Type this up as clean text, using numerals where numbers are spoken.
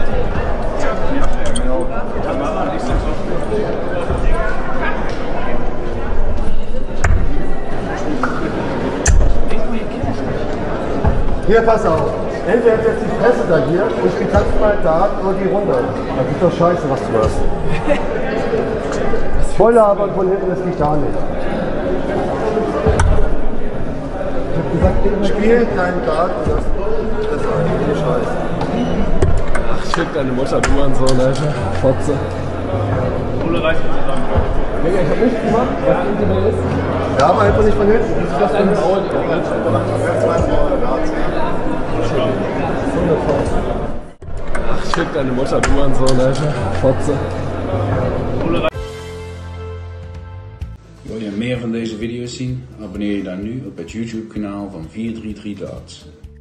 Hier, pass auf. Entweder setzt die Fresse da hier und spielt mal da oder die Runde. Das ist doch scheiße, was du hast. Voll labern von hinten, das geht gar nicht. Ich hab gesagt, spiel keinen Dart und das ist eigentlich scheiße. Ach, schick deine Mutter, du Mann, Alter. Fotze. Ole reißt mich zusammen. Ich hab nichts gemacht, was hinten ist. Ja, aber einfach nicht von hinten. Das ist das für ein Maul. Ach, schick deine Mutter, du Mann, Alter. Fotze. Wil je meer van deze video's zien? Abonneer je dan nu op het YouTube kanaal van 433 Darts.